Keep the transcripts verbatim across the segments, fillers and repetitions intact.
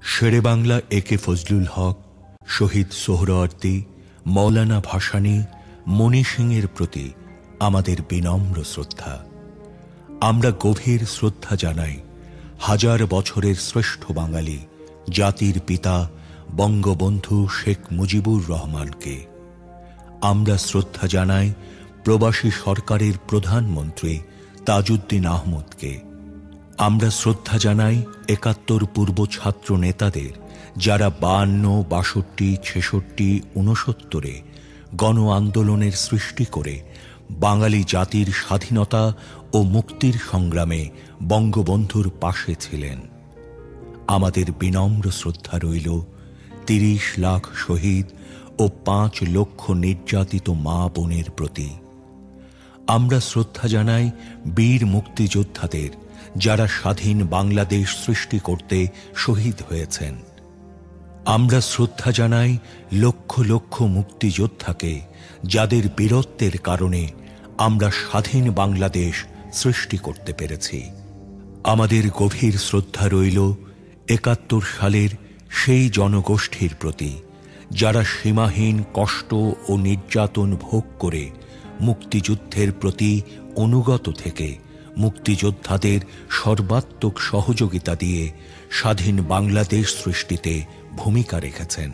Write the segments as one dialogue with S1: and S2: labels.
S1: শেরে বাংলা এ কে ফজলুল হক, শহীদ সোহরাওয়ার্দী, মৌলানা ভাসানী, মণি সিংয়ের প্রতি আমাদের বিনম্র শ্রদ্ধা। আমরা গভীর শ্রদ্ধা জানাই হাজার বছরের শ্রেষ্ঠ বাঙালি জাতির পিতা বঙ্গবন্ধু শেখ মুজিবুর রহমানকে। আমরা শ্রদ্ধা জানাই প্রবাসী সরকারের প্রধানমন্ত্রী তাজউদ্দিন আহমদকে। আমরা শ্রদ্ধা জানাই একাত্তর পূর্ব ছাত্র নেতাদের, যারা বায়ান্ন, বাষট্টি, ছেষট্টি, ঊনসত্তরে গণ আন্দোলনের সৃষ্টি করে বাঙালি জাতির স্বাধীনতা ও মুক্তির সংগ্রামে বঙ্গবন্ধুর পাশে ছিলেন। আমাদের বিনম্র শ্রদ্ধা রইল তিরিশ লাখ শহীদ ও পাঁচ লক্ষ নির্যাতিত মা বোনের প্রতি। আমরা শ্রদ্ধা জানাই বীর মুক্তিযোদ্ধাদের, যারা স্বাধীন বাংলাদেশ সৃষ্টি করতে শহীদ হয়েছেন। আমরা শ্রদ্ধা জানাই লক্ষ লক্ষ মুক্তিযোদ্ধাকে, যাদের বীরত্বের কারণে আমরা স্বাধীন বাংলাদেশ সৃষ্টি করতে পেরেছি। আমাদের গভীর শ্রদ্ধা রইল একাত্তর সালের সেই জনগোষ্ঠীর প্রতি, যারা সীমাহীন কষ্ট ও নির্যাতন ভোগ করে মুক্তিযুদ্ধের প্রতি অনুগত থেকে মুক্তিযোদ্ধাদের সর্বাত্মক সহযোগিতা দিয়ে স্বাধীন বাংলাদেশ সৃষ্টিতে ভূমিকা রেখেছেন।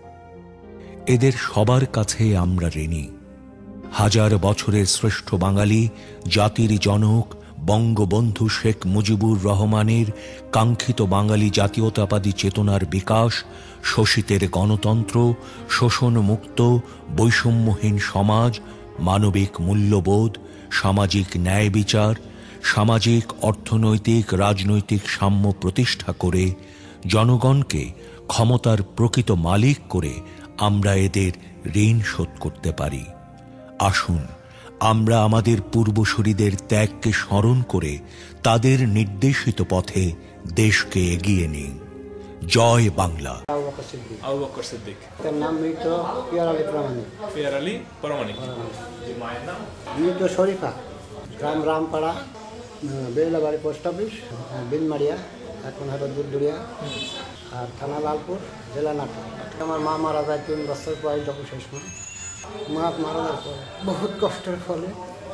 S1: এদের সবার কাছে আমরা ঋণী। হাজার বছরের শ্রেষ্ঠ বাঙালি জাতির জনক বঙ্গবন্ধু শেখ মুজিবুর রহমানের কাঙ্ক্ষিত বাঙালি জাতীয়তাবাদী চেতনার বিকাশ, শোষিতের গণতন্ত্র, শোষণমুক্ত বৈষম্যহীন সমাজ, মানবিক মূল্যবোধ, সামাজিক ন্যায় বিচার, সামাজিক অর্থনৈতিক রাজনৈতিক সাম্য প্রতিষ্ঠা করে জনগণকে ক্ষমতার প্রকৃত মালিক করে আমরা এদের ঋণ শোধ করতে পারি। আসুন আমরা আমাদের পূর্বসূরীদের ত্যাগকে স্মরণ করে তাদের নির্দেশিত পথে দেশকে এগিয়ে নিই। জয় বাংলা।
S2: আবু বকর সিদ্দিক।
S3: তার নাম মৃত পিয়ার আলী প্রামাণিক।
S2: পিয়ার আলী প্রামাণিক। মায়ের নাম
S3: মৃত শরীফা। গ্রাম রামপাড়া, বেলাবাড়ি পোস্ট অফিস, বিনমারিয়া, এখন হয়তো দুধদুরিয়া, আর থানা লালপুর, জেলা নাটোর। আমার মা মারা যায় তিন বছর বয়স যখন শেষ সময়। মা মারা যাওয়ার পরে বহুত কষ্টের ফলে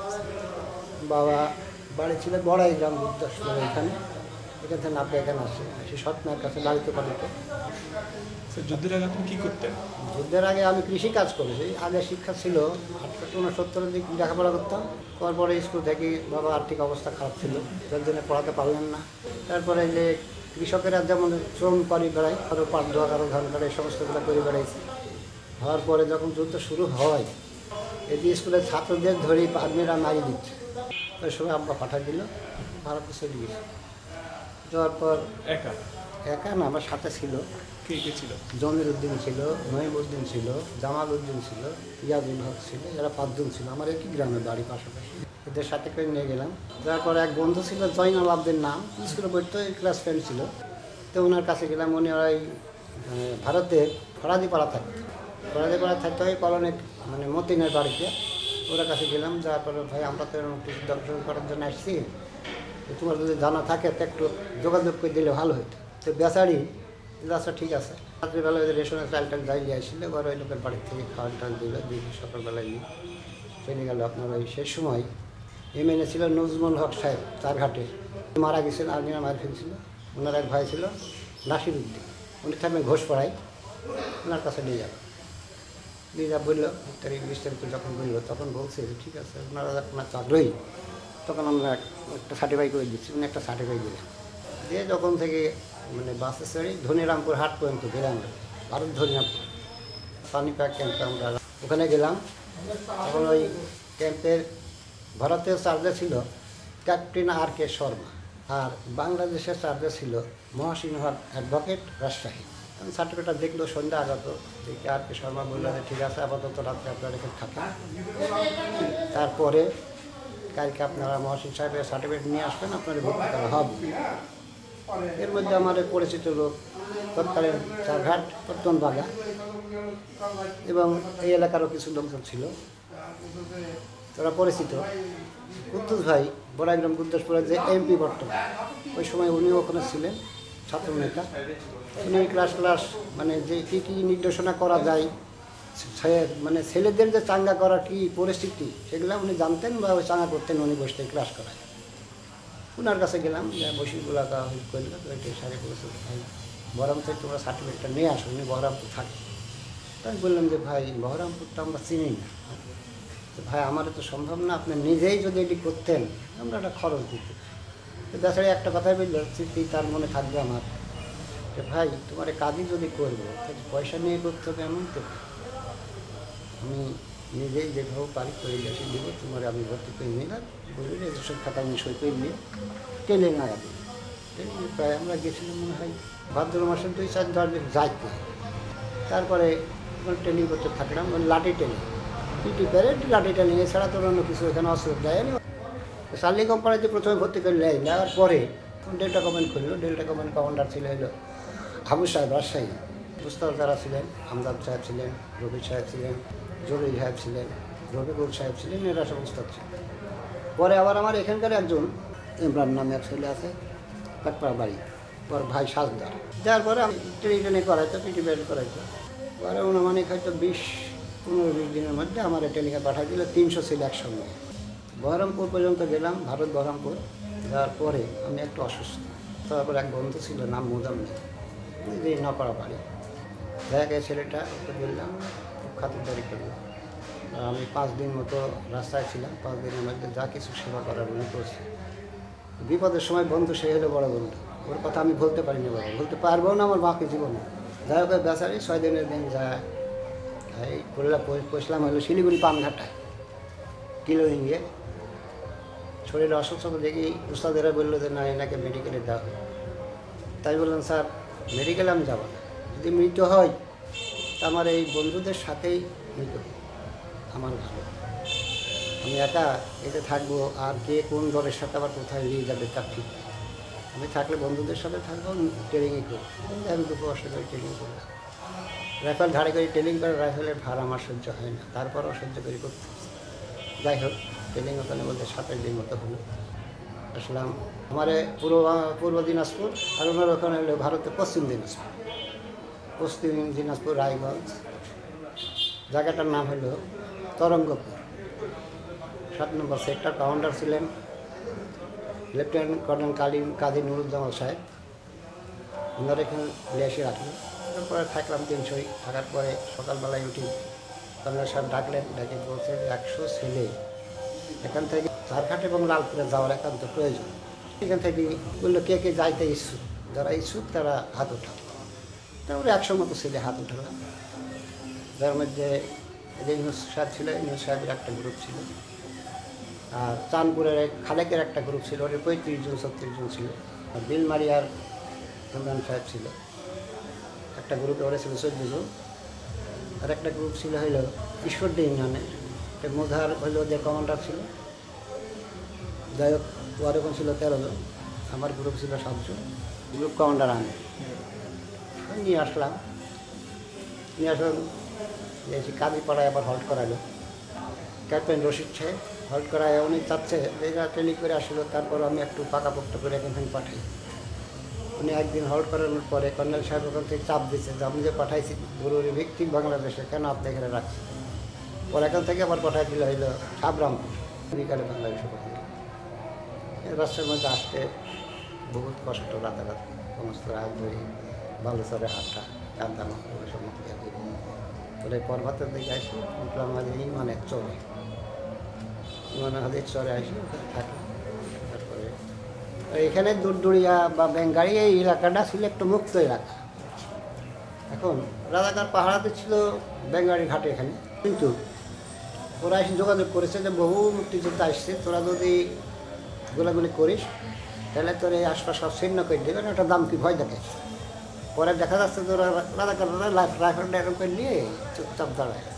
S3: বাবা বাড়ি ছিল বড়াই গ্রাম বুদ্ধাশ্রম, এখানে এখান থেকে নাপে এখানে আসে সে সৎমার কাছে বাড়িতে পাঠাতো।
S2: যুদ্ধের আগে আপনি কী করতেন?
S3: যুদ্ধের আগে আমি কৃষি কাজ করেছি। আগে শিক্ষা ছিল আটষট্টি উনসত্তরের দিক লেখাপড়া করতাম। তারপরে স্কুল থেকে বাবা আর্থিক অবস্থা খারাপ ছিল, যার জন্য পড়াতে পারলেন না। তারপরে যে কৃষকেরা যেমন শ্রম পারি বেড়ায়, আরও পাট দোয়া, কারো ধান কাটা, এই সমস্তগুলো করে বেড়াইছি। হওয়ার পরে যখন যুদ্ধ শুরু হয়, এটি স্কুলের ছাত্রদের ধরে আর্মিরা মারি দিচ্ছে। ওই সময় আব্বা পাঠা দিল, ভারতে চলে গেছে। যাওয়ার পর
S2: একা
S3: একা না, আমার সাথে ছিল
S2: কে কে ছিল?
S3: জমির উদ্দিন ছিল, নহিম উদ্দিন ছিল, জামাল উদ্দিন ছিল, ইয়াজুল হক ছিল, এরা পাঁচজন ছিল। আমার একই গ্রামের বাড়ি পাশাপাশি। এদের সাথে করে নিয়ে গেলাম। তারপর এক বন্ধু ছিল জয়নাল আবদের নাম, স্কুলে পড়তো, ক্লাস ফ্রেন্ড ছিল। তো ওনার কাছে গেলাম। উনি ওই ভারতের ফরাদিপাড়া থাকতো, ফরাদিপাড়া থাকতে হয় কলোনিক মানে মতিনের বাড়িতে। ওরা কাছে গেলাম। যাওয়ার পরে ভাই আমরা তো কৃষি দর্শন করার জন্য আসছি, তোমার যদি জানা থাকে তো একটু যোগাযোগ করে দিলে ভালো হতো। তো বেচারি আচ্ছা ঠিক আছে। রাত্রিবেলা ওই রেশনের চাল টাল যাই নিয়ে আসলে এবার ওই লোকের বাড়ির থেকে খাওয়ার টাল দিল, দিয়ে সকালবেলায় নিয়ে চলে গেল। আপনার ওই সেই সময় এম এন এ ছিল নজমুল হক সাহেব, চারঘাটে মারা গেছেন, আর্মিরা মার ফেলছিল। ওনার এক ভাই ছিল নাসির উদ্দিন, উনি থাকবেন ঘোষপাড়ায়, ওনার কাছে নিয়ে যাবে। নিয়ে যা বললো তারিখ বিশ তারিখ যখন বললো তখন বলছে ঠিক আছে ওনারা আপনার আগ্রহী, তখন আমরা একটা সার্টিফাই করে দিচ্ছি। উনি একটা সার্টিফাই দিলেন। দিয়ে যখন থেকে মানে বাসে চড়ি ধনিরামপুর হাট পর্যন্ত গেলাম, ভারত ধনিরামপুর পানিপাক ক্যাম্পে আমরা ওখানে গেলাম। তখন ওই ক্যাম্পের ভারতীয় চার্জে ছিল ক্যাপ্টেন আর কে শর্মা, আর বাংলাদেশের চার্জে ছিল মহাসিংহ অ্যাডভোকেট রাজশাহী। সার্টিফিকেটটা দেখলো সন্ধ্যা আগত, দেখে আর কে শর্মা বললো যে ঠিক আছে আপাতত রাত্রে আপনারা এখানে থাকেন, তারপরে কালকে আপনারা মহাসিং সাহেবের সার্টিফিকেট নিয়ে আসবেন, আপনাদের ভর্তি করা হবে। এর মধ্যে আমার পরিচিত লোক তৎকালীন চারঘাট প্রত্যন্ত বাগা এবং এই এলাকারও কিছু লোকজন ছিল, তারা পরিচিত। কুদ্দুস ভাই বড়াইগ্রাম কুদ্দুসপুরের যে এমপি বর্তমান, ওই সময় উনিও ওখানে ছিলেন, ছাত্র নেতা। উনি ক্লাস ক্লাস মানে যে কী কী নির্দেশনা করা যায়, মানে ছেলেদের যে চাঙ্গা করার কী পরিস্থিতি সেগুলো উনি জানতেন বা ওই চাঙ্গা করতেন, উনি বসতে ক্লাস করায়। ওনার কাছে গেলাম, বসিগুলা করলো, ওইটাই সাড়ে বলেছে ভাই বহরম থেকে তোমরা সার্টিফিকেটটা নিয়ে আসো, উনি বহরমপুর থাকে। তাই বললাম যে ভাই বহরমপুর তো আমরা চিনি না, ভাই আমারও তো সম্ভব না, আপনি নিজেই যদি এটি করতেন আমরা একটা খরচ দিত। তো তাছাড়া একটা কথাই বললো, স্মৃতি তার মনে থাকবে আমার, যে ভাই তোমার কাজই যদি করবো পয়সা নিয়ে করতে হবে এমন তো, আমি নিজেই যেভাবে পারি করে এসে দেবো, তোমার আমি ভর্তি করে নিলাম, বলি রেজিস্ট্রেশন খাতা আমি সই করে নিয়ে ট্রেনে আগা দিই। ট্রেনে প্রায় আমরা গেছিলাম মনে হয় ভাদ্র মাসের দুই চার দশ দিন যাইতে। তারপরে ট্রেনিং করতে থাকলাম লাঠি ট্রেনিং, পিটি প্যারেড লাঠি ট্রেনিং, এছাড়া তো অন্য কিছু এখানে অসুবিধা দেয়নি। চার্লি কোম্পানিতে প্রথমে ভর্তি করে নেয়, নেওয়ার পরে ডেল্টা কমান্ড করলো। ডেল্টা কমান্ড কমান্ডার ছিল হলো হাবু সাহেব রাজশাহী, উস্তাদ যারা ছিলেন আমজাদ সাহেব ছিলেন, রবি সাহেব ছিলেন, জরুরি সাহেব ছিলেন, রবিকুল সাহেব ছিলেন, এরা সব উস্তাদ ছিলেন। পরে আবার আমার এখানকার একজন ইমরান নামে এক ছেলে আছে, কাকপাড়া বাড়ি, ওর ভাই সাজদার, যার পরে আমি ট্রেনিং ট্রেনিং করাইতো, পিটি প্যারেড করাইতো। পরে অনুমানিক হয়তো বিশ পনেরো বিশ দিনের মধ্যে আমার ট্রেনিংয়ে পাঠাই দিল তিনশো ছিল একসঙ্গে। বহরমপুর পর্যন্ত গেলাম, ভারত বহরমপুর যাওয়ার পরে আমি একটু অসুস্থ। তারপর এক বন্ধু ছিল নাম মোজাম্মেল, যে নকড়া বাড়ি, দেখা গেছে ছেলেটা একটু বললাম, খুব খাতিরদারি করলো। আমি পাঁচ দিন মতো রাস্তায় ছিলাম, পাঁচ দিনের মধ্যে যা কিছু সেবা করার উনি করছি। বিপদের সময় বন্ধু সে হলো বড় বন্ধু, ওর কথা আমি বলতে পারিনি, বাবা বলতে পারবো না আমার বাকি জীবনে। যাই হোক বেচারি ছয় দিনের দিন যায়, এই পড়লাম পৌঁছলাম হলো শিলিগুড়ি পানঘাটায় কিলোইংয়ে। শরীরে অসুস্থ দেখি উস্তাদেরা বললো যে না এনাকে মেডিকেলে দাও। তাই বললাম স্যার মেডিকেলে আমি যাবো না, যদি মৃত্যু হয় আমার এই বন্ধুদের সাথেই মৃত্যু আমার ভালো, আমি একা এতে থাকবো, আর কে কোন দলের সাথে আবার কোথায় নিয়ে যাবে তার ঠিক, আমি থাকলে বন্ধুদের সাথে থাকবো, ট্রেনিংই করবো। আমি দুটো বছর করে ট্রেনিং করলাম, রাইফেল ধারে করে ট্রেনিং করে, রাইফেলের ভার আমার সহ্য হয় না, তারপরও সহ্য করে করতে। যাই হোক ট্রেনিং ওখানে বলতে সাতাশ দিন মতো হলো। আসলাম আমার পূর্ব পূর্ব দিনাজপুর, আর ওনার ওখানে হলো ভারতের পশ্চিম দিনাজপুর, পশ্চিম দিনাজপুর রায়গঞ্জ, জায়গাটার নাম হলো তরঙ্গপুর। সাত নম্বর সেক্টর, কমান্ডার ছিলেন লেফটেন্যান্ট কর্নেল কালিম কাজী নুরুজ্জামান সাহেব, ওনার এখানে লেসে রাখলেন। তারপরে থাকলাম তিনশোই, থাকার পরে সকালবেলায় উঠি, কর্নেল সাহেব ডাকলেন, ডাকে বলছে যে একশো ছেলে এখান থেকে ঝাড়ঘাট এবং লালপুরে যাওয়ার একান্ত প্রয়োজন। এখান থেকে বললো কে কে যাইতে ইচ্ছুক, যারা ইচ্ছুক তারা হাত উঠাও। তারপরে একশো মতো ছেলে হাত উঠালাম, যার মধ্যে যে ইউনুস সাহেব ছিল, ইউনুস সাহেবের একটা গ্রুপ ছিল, আর চাঁদপুরের খালেকের একটা গ্রুপ ছিল, ওদের পঁয়ত্রিশ জন ছত্রিশ জন ছিল, আর বিলমারিয়ার ইমরান সাহেব ছিল একটা গ্রুপে, ওরা ছিল চোদ্দ জন। আর একটা গ্রুপ ছিল হইল ঈশ্বরদী ইউনিয়নের মোধার হইল ওদের কমান্ডার ছিল। যাই হোক ওর এখন ছিল তেরো জন, আমার গ্রুপ ছিল সাতজন, গ্রুপ কমান্ডার আমি নিয়ে আসলাম। নিয়ে আসলাম এসে কাজীপাড়ায় আবার হল্ট করালো ক্যাপ্টেন রশিদ সাহেব, হল্ট করায় উনি চাচ্ছে যে এরা ট্রেনিং করে আসলো, তারপর আমি একটু পাকাপোক্ত করে এখান থেকে পাঠাই। উনি একদিন হল্ট করানোর পরে কর্নেল সাহেব ওখান থেকে চাপ দিচ্ছে যে আমি যে পাঠাইছি জরুরি ভিত্তিক বাংলাদেশে, কেন আপনি এখানে রাখছি। পরে এখান থেকে আবার পাঠাই দিল হইল সাবরামপুর, বিকালে বাংলাদেশে পাঠাই। রাস্তার মধ্যে আসতে বহুত কষ্ট, রাতারাতি সমস্ত রাত ধরে বালুচরে হাঁটা, কান্দানো সব ওদের পর্বতের দিকে আসি, উঠলাম আমাদের ইমানের চরে, ইমানের হাতের চরে আসি, ওখানে থাকি। তারপরে এখানে দুরদুরিয়া বা বেঙ্গাড়ি এই এলাকাটা ছিল একটু মুক্ত এলাকা। এখন রাজাকার পাহাড়াতে ছিল বেঙ্গাড়ি ঘাটে এখানে, কিন্তু ওরা এসে যোগাযোগ করেছে যে বহু মুক্তিযোদ্ধা আসছে, তোরা যদি গোলাগুলি করিস তাহলে তোর এই আশপাশ সব ছিন্ন করে দেবে, একটা দাম কি ভয় দেখে। পরে দেখা যাচ্ছে তোরা রাজাকাররা রাইফেলটা এরকম করে নিয়ে চুপচাপ দাঁড়ায় আছে।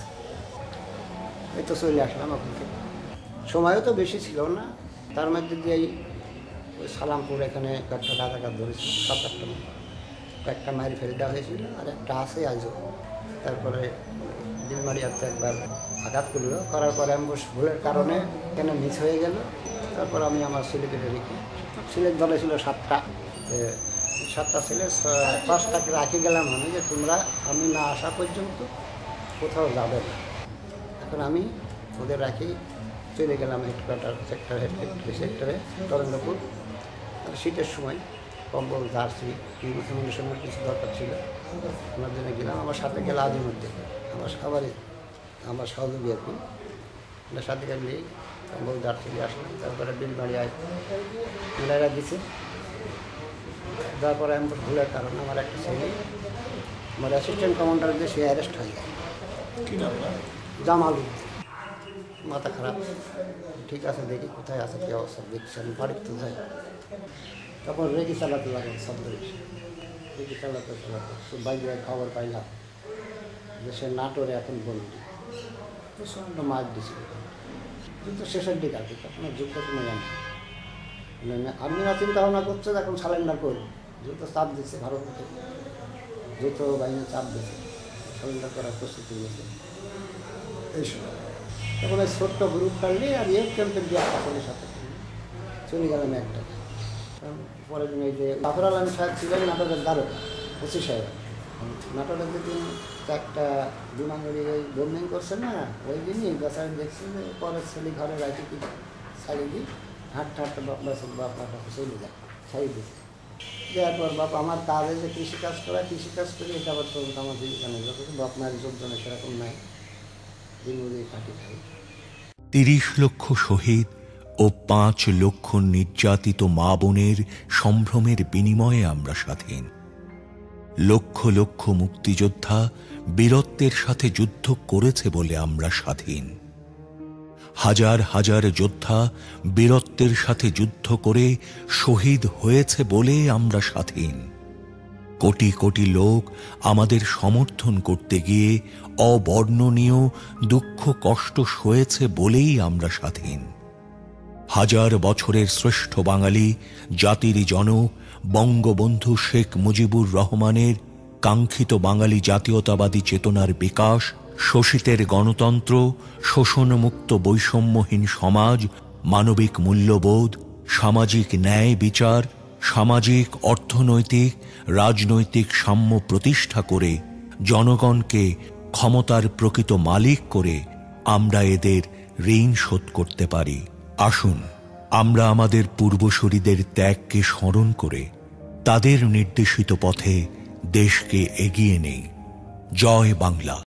S3: এই তো চলে আসলাম ওখান থেকে, সময়ও তো বেশি ছিল না। তার মধ্যে দিয়েই ওই সালামপুর এখানে কয়েকটা রাজাকার ধরেছিল, সাত আটটা কয়েকটা মারি ফেলে দেওয়া হয়েছিল, আর একটা আছে আজও। তারপরে দিলমারিয়াতে একবার আঘাত করলো, করার পরে অ্যাম্বুশ ভুলের কারণে কেন মিস হয়ে গেল। তারপর আমি আমার ছেলেকে রেখে, ছেলের দলে ছিল সাতটা, সাতটা ছেলে পাঁচটাকে রাখি গেলাম আমি যে তোমরা আমি না আসা পর্যন্ত কোথাও যাবে না। এখন আমি ওদের রাখি চলে গেলাম হেডকোয়ার্টার সেক্টর হেডকোয়ার্টার সেক্টরে তরঙ্গপুর। আর শীতের সময় কম্বল জার্সি ইউনিফর্মের কিছু দরকার ছিল, আমার জন্য গেলাম। আমার সাথে গেলে আজিমুদ্দিন, আমার সবারই আমার সহযোগী আর কি, ওনার সাথে গেলে কম্বল জার্সি দিয়ে আসলাম। তারপরে বিলবাড়ি আয় মেলারা দিছে। তারপরে আমি ভুলের কারণে আমার একটা ছেলে আমার অ্যাসিস্ট্যান্ট কমান্ডার দিয়ে সে অ্যারেস্ট হয়ে যায়।
S2: কি নাম না?
S3: জামাল উদ্দিন। মাথা খারাপ, ঠিক আছে দেখি কোথায় আছে কী অবস্থা, দেখছি আমি বাড়ির তো যাই। তখন রেগি চালাতে লাগলাম শব্দ রেগি চালাতে চালাতে খুব বাইরে খবর পাইলাম যে সে নাটোরে এখন বন্দি। প্রচণ্ড মার দিছিল, কিন্তু শেষের দিকে আর কি তখন যুদ্ধ কোনো জানি আর্মিরা চিন্তা ভাবনা করছে এখন সারেন্ডার করবে, যুদ্ধ চাপ দিচ্ছে ভারত থেকে, যুদ্ধ বাহিনী চাপ দিচ্ছে, সারেন্ডার করার প্রস্তুতি নিয়েছে এই সময়। তখন ওই ছোট্ট গ্রুপটা নিয়ে আর এক ক্যাম্পের দিয়ে আসলের সাথে চলে গেলাম একটা। পরের দিন এই যে বাফর আলম সাহেব ছিলেন নাটকের দ্বারকা ওসি সাহেব, নাটকের যেদিন একটা বিমানগুলি ওই বোম্বিং করছে না, ওই দিনই বেচারি দেখছি যে পরের ছেলে ঘরে রাখি কি ছাড়ি দিই হাঁটতে হাঁটতে বাসের বাপ মার চলে যায়, ছাড়ি দিচ্ছে। দেওয়ার পর বাপ আমার কাজে যে কৃষিকাজ করা কৃষিকাজ করি এটা আবার তো আমার জীবিকা নেই, বাপ মায়ের যোগদানে সেরকম নাই, দিনমজুরি কাটি খাই।
S1: তিরিশ লক্ষ শহীদ ও পাঁচ লক্ষ নির্যাতিত মা বোনের সম্ভ্রমের বিনিময়ে আমরা স্বাধীন। লক্ষ লক্ষ মুক্তিযোদ্ধা বীরত্বের সাথে যুদ্ধ করেছে বলে আমরা স্বাধীন। হাজার হাজার যোদ্ধা বীরত্বের সাথে যুদ্ধ করে শহীদ হয়েছে বলে আমরা স্বাধীন। কোটি কোটি লোক আমাদের সমর্থন করতে গিয়ে অবর্ণনীয় দুঃখ কষ্ট সয়েছে বলেই আমরা স্বাধীন। হাজার বছরের শ্রেষ্ঠ বাঙালি জাতির জনক বঙ্গবন্ধু শেখ মুজিবুর রহমানের কাঙ্ক্ষিত বাঙালি জাতীয়তাবাদী চেতনার বিকাশ, শোষিতের গণতন্ত্র, শোষণমুক্ত বৈষম্যহীন সমাজ, মানবিক মূল্যবোধ, সামাজিক ন্যায় বিচার, সামাজিক অর্থনৈতিক রাজনৈতিক সাম্য প্রতিষ্ঠা করে জনগণকে ক্ষমতার প্রকৃত মালিক করে আমরা এদের ঋণ শোধ করতে পারি। আসুন আমরা আমাদের পূর্বসূরীদের ত্যাগকে স্মরণ করে তাদের নির্দেশিত পথে দেশকে এগিয়ে নেই। জয় বাংলা।